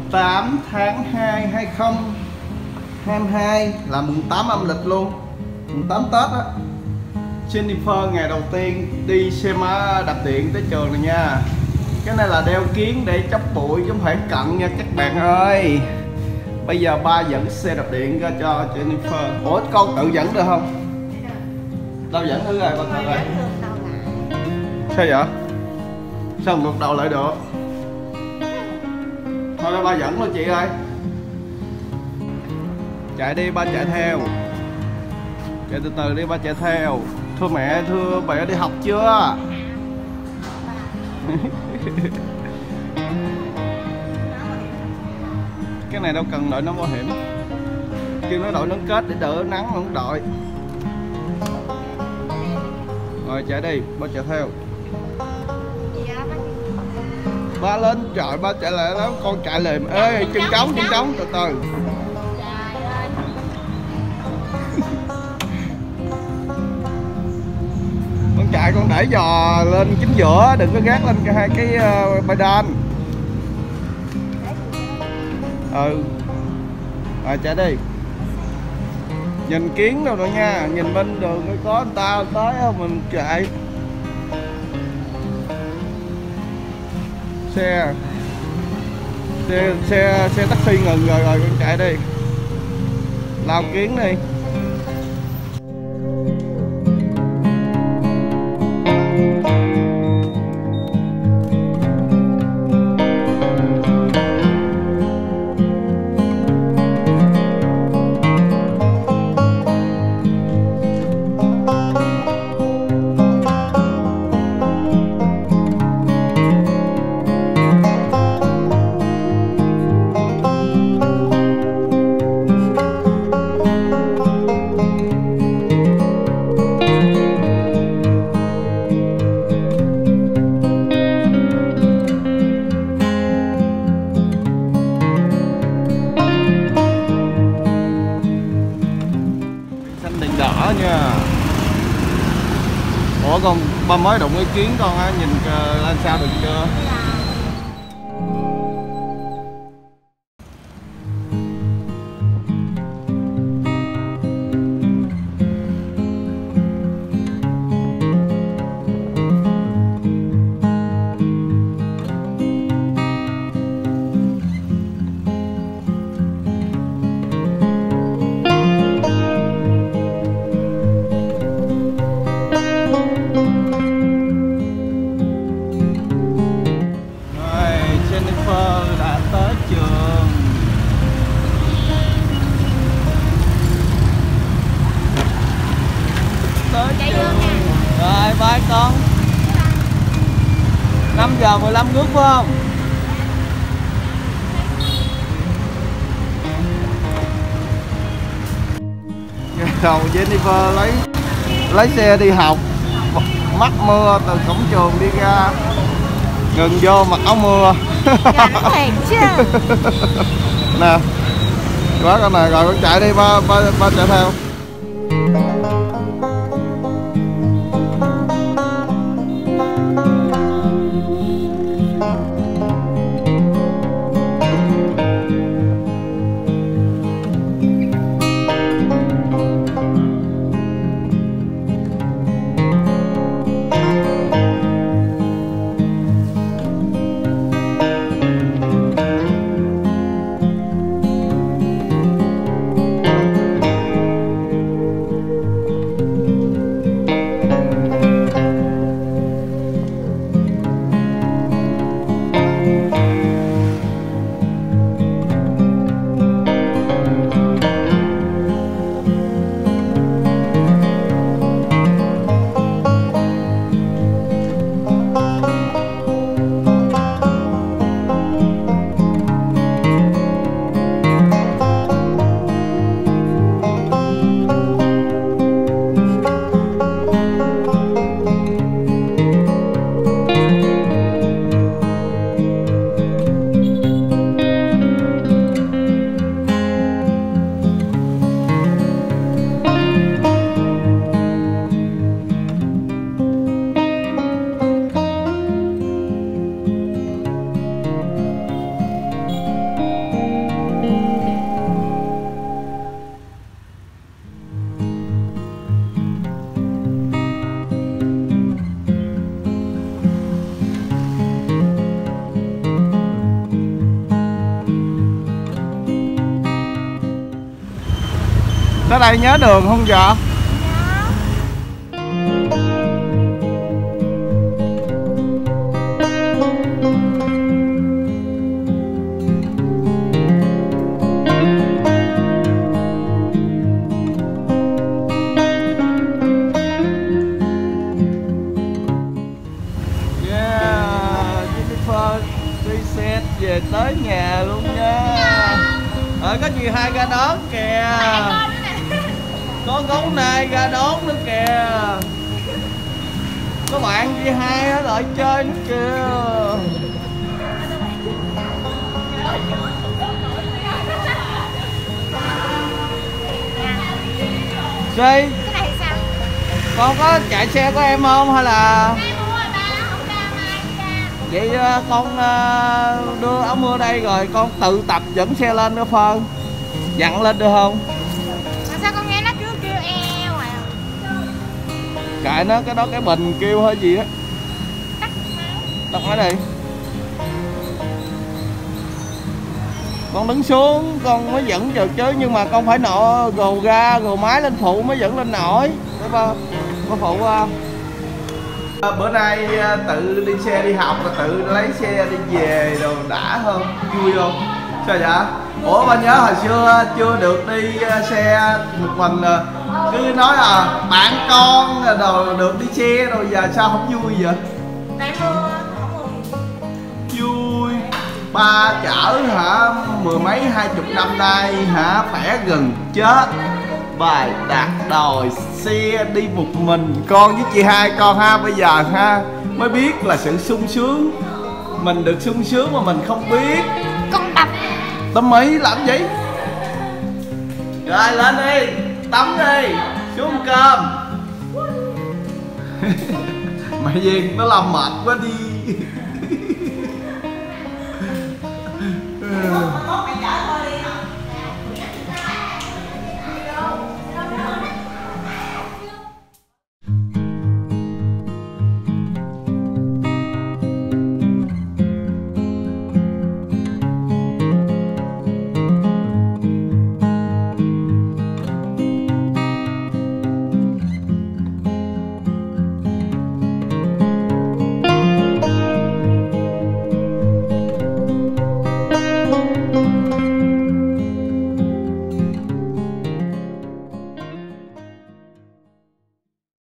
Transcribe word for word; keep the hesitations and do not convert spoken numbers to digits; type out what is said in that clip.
tám tháng hai hai không hai hai là mùng tám âm lịch luôn, mùng tám Tết á. Jennifer ngày đầu tiên đi xe máy đạp điện tới trường này nha. Cái này là đeo kiếng để chốc bụi chứ không phải cận nha các bạn ơi. Bây giờ ba dẫn xe đạp điện ra cho Jennifer. Ủa con tự dẫn được không? Đâu dẫn thử rồi con thử rồi. Sao vậy? Sao ngược đầu lại được? Thôi đó ba dẫn luôn chị ơi. Chạy đi ba chạy theo. Chạy từ từ đi ba chạy theo. Thưa mẹ, thưa mẹ đi học chưa? Cái này đâu cần đội nón bảo hiểm. Kêu nó đội nón kết để đỡ nắng không đội. Rồi chạy đi, ba chạy theo. Ba lên, trời ba chạy lại đó, con chạy liền. Ê, chân trống, chân trống, từ từ. Con chạy con để giò lên chính giữa, đừng có gác lên cái hai cái uh, pedal. Ừ. Rồi chạy đi. Nhìn kiến đâu rồi nha, nhìn bên đường mới có người ta tới không mình chạy. Xe xe xe xe taxi ngừng rồi, rồi con chạy đi, lao kiến đi. Đỏ nha. Ủa con ba mới đụng cái kiến con á, nhìn lên sao được chưa? Rồi bye con. Năm giờ mười lăm nước phải không? Đầu Jennifer lấy lấy xe đi học, mắc mưa từ cổng trường đi ra, ngừng vô mặc áo mưa. Nè, quá con này rồi con chạy đi, ba ba ba chạy theo. Tới đây nhớ đường không vợ? Về tới nhà luôn nha. Ờ có gì hai ra đón kìa. Có gấu nai ra đón nữa kìa. Có bạn với hai ở lại chơi nữa kìa. Gì? Cái này sao? Con có chạy xe của em không hay là? Vậy con đưa áo mưa đây rồi con tự tập dẫn xe lên nữa Phân. Dặn lên được không? Mà sao con nghe nó cứ kêu eo à? Kệ nó, cái đó cái bình kêu hơi gì á. Tắt máy. Tắt máy đi. Con đứng xuống con mới dẫn được chứ, nhưng mà con phải nọ gồ ga gồ máy lên phụ mới dẫn lên nổi. Đúng không? Có phụ không? À, bữa nay tự đi xe đi học và tự lấy xe đi về rồi đã hơn, vui không? Sao vậy? Ủa ba nhớ hồi xưa chưa được đi xe một mình, cứ nói là bạn con rồi được đi xe rồi giờ sao không vui vậy? Tại mưa, Vui. Ba chở hả mười mấy hai chục năm nay hả khỏe gần chết. Bài đặt đòi xe đi một mình con với chị hai con ha, bây giờ ha mới biết là sự sung sướng. Mình được sung sướng mà mình không biết. con đập. Tắm mấy làm gì? Rồi lên đi, tắm đi, xuống ăn cơm. Mày Duyên nó làm mệt quá đi.